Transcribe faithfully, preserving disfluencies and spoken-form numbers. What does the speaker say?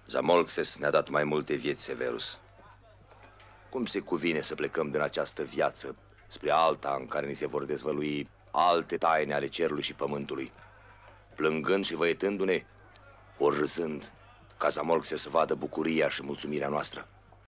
Zamolxes ne-a dat mai multe vieți, Severus. Cum se cuvine să plecăm din această viață spre alta în care ni se vor dezvălui alte taine ale cerului și pământului, plângând și văietându-ne, ori râzând, ca Zamolxes să vadă bucuria și mulțumirea noastră?